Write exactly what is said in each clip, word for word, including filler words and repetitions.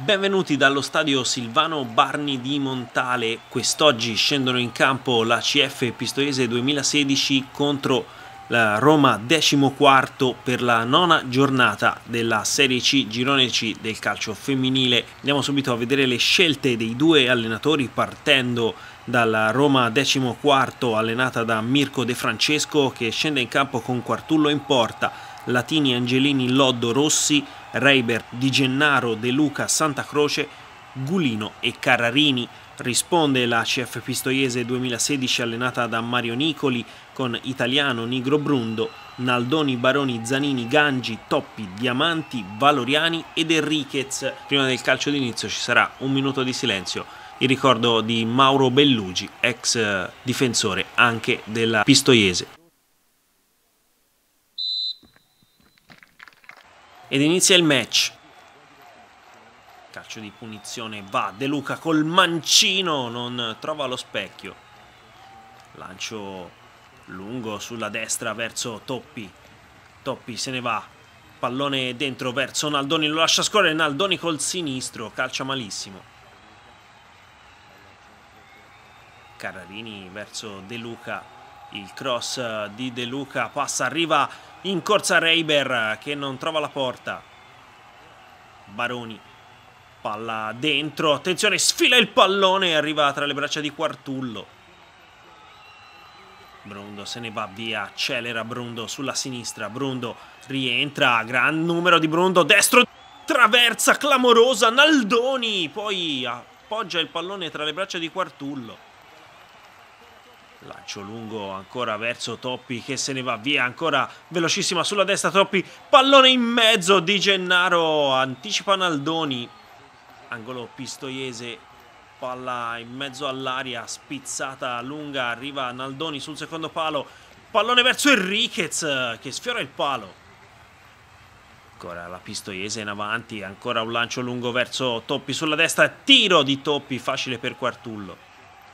Benvenuti dallo stadio Silvano Barni di Montale. Quest'oggi scendono in campo la C F Pistoiese duemilasedici contro la Roma decimoquarto per la nona giornata della Serie C, Girone C del calcio femminile. Andiamo subito a vedere le scelte dei due allenatori, partendo dalla Roma decimoquarto allenata da Mirko De Francesco, che scende in campo con Quartullo in porta, Latini, Angelini, Loddo, Rossi, Reiber, Di Gennaro, De Luca, Santa Croce, Gulino e Carrarini. Risponde la C F Pistoiese duemilasedici allenata da Mario Nicoli con Italiano, Nigro, Brundo, Naldoni, Baroni, Zanini, Gangi, Toppi, Diamanti, Valoriani ed Enriquez. Prima del calcio d'inizio ci sarà un minuto di silenzio in ricordo di Mauro Bellugi, ex difensore anche della Pistoiese. Ed inizia il match. Calcio di punizione, va De Luca col mancino, non trova lo specchio. Lancio lungo sulla destra verso Toppi. Toppi se ne va. Pallone dentro verso Naldoni, lo lascia scorrere. Naldoni col sinistro, calcia malissimo. Carrarini verso De Luca. Il cross di De Luca passa, arriva in corsa Reiber che non trova la porta. Baroni, palla dentro, attenzione, sfila il pallone e arriva tra le braccia di Quartullo. Brundo se ne va via, accelera Brundo sulla sinistra. Brundo rientra, gran numero di Brundo, destro, traversa clamorosa, Naldoni poi appoggia il pallone tra le braccia di Quartullo. Lancio lungo ancora verso Toppi che se ne va via, ancora velocissima sulla destra Toppi, pallone in mezzo, Di Gennaro anticipa Naldoni, angolo pistoiese, palla in mezzo all'aria, spizzata lunga, arriva Naldoni sul secondo palo, pallone verso Enriquez che sfiora il palo. Ancora la pistoiese in avanti, ancora un lancio lungo verso Toppi sulla destra, tiro di Toppi facile per Quartullo.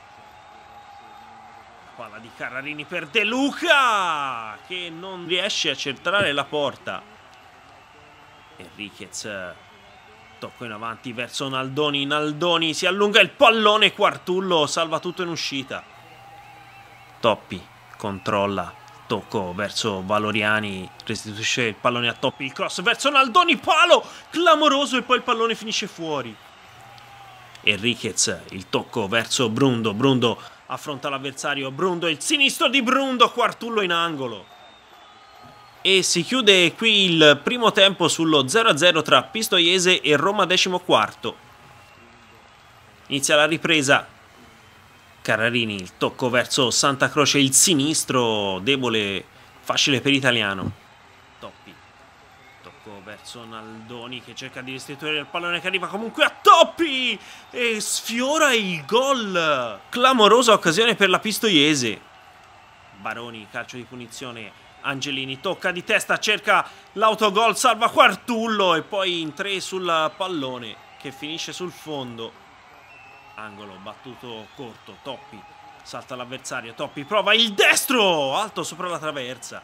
Palla di Carrarini per De Luca che non riesce a centrare la porta. Enriquez, tocco in avanti verso Naldoni. Naldoni si allunga il pallone, Quartullo salva tutto in uscita. Toppi controlla, tocco verso Valoriani, restituisce il pallone a Toppi, il cross verso Naldoni, palo clamoroso e poi il pallone finisce fuori. Enriquez, il tocco verso Brundo, Brundo affronta l'avversario, Brundo, il sinistro di Brundo, Quartullo in angolo. E si chiude qui il primo tempo sullo zero a zero tra Pistoiese e Roma decimoquarto. Inizia la ripresa. Carrarini, il tocco verso Santa Croce, il sinistro debole, facile per Italiano. Toppi, tocco verso Naldoni che cerca di restituire il pallone che arriva comunque a Toppi e sfiora il gol. Clamorosa occasione per la Pistoiese. Baroni, calcio di punizione, Angelini tocca di testa, cerca l'autogol, salva Quartullo e poi in tre sul pallone che finisce sul fondo. Angolo battuto corto, Toppi salta l'avversario, Toppi prova il destro alto sopra la traversa.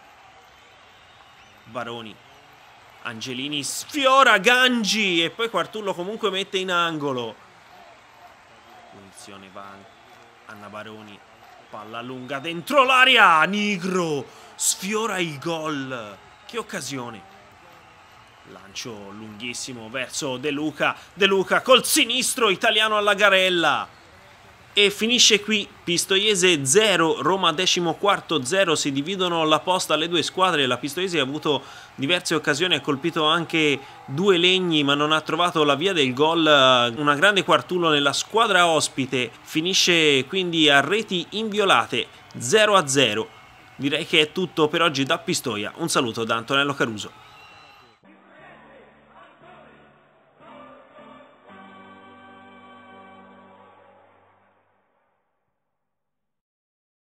Baroni, Angelini sfiora Gangi e poi Quartullo comunque mette in angolo. Punizione va Anna Baroni, palla lunga dentro l'area, Nigro sfiora il gol. Che occasione. Lancio lunghissimo verso De Luca, De Luca col sinistro, Italiano alla garella. E finisce qui Pistoiese zero, Roma decimoquarto zero. Si dividono la posta le due squadre. La Pistoiese ha avuto diverse occasioni, ha colpito anche due legni ma non ha trovato la via del gol. Una grande Quartullo nella squadra ospite. Finisce quindi a reti inviolate, zero a zero. Direi che è tutto per oggi da Pistoia. Un saluto da Antonello Caruso.